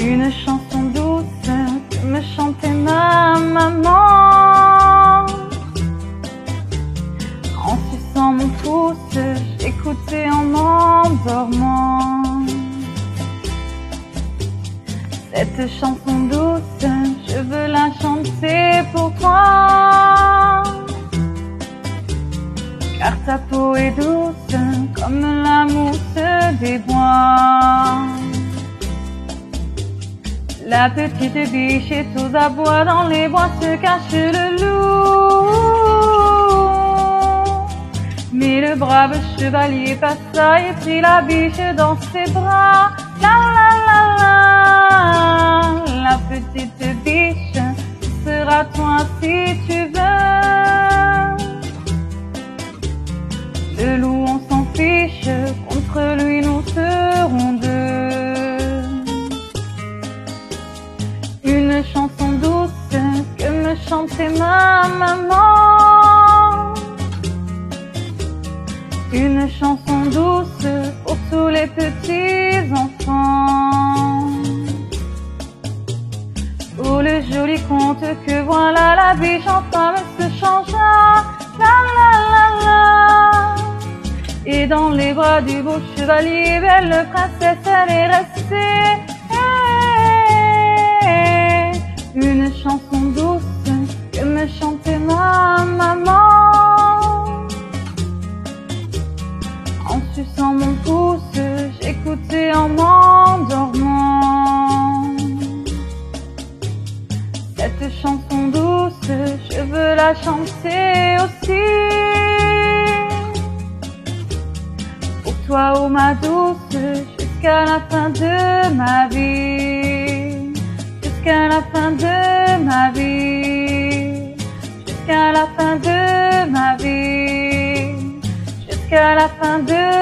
Une chanson douce que me chantait ma maman. En suçant mon pouce, j'écoutais en m'endormant. Cette chanson douce, je veux la chanter pour toi. Car ta peau est douce comme la mousse des bois. La petite biche est aux abois, dans les bois se cache le loup. Mais le brave chevalier passa et prit la biche dans ses bras. La la la la, la petite biche sera toi si tu veux. Le loup on s'en fiche, contre lui nous serons deux. Une chanson douce que me chantait ma maman. Une chanson douce pour tous les petits enfants. Oh le joli conte que voilà, la biche en femme se changea. La la la la. Et dans les bras du beau chevalier, belle princesse, elle est restée. Une chanson douce que me chantait ma maman. En suçant mon pouce, j'écoutais en m'endormant. Cette chanson douce, je veux la chanter aussi. Pour toi, oh ma douce, jusqu'à la fin de ma vie. Jusqu'à la fin de ma vie. Jusqu'à la fin de ma vie. Jusqu'à la fin de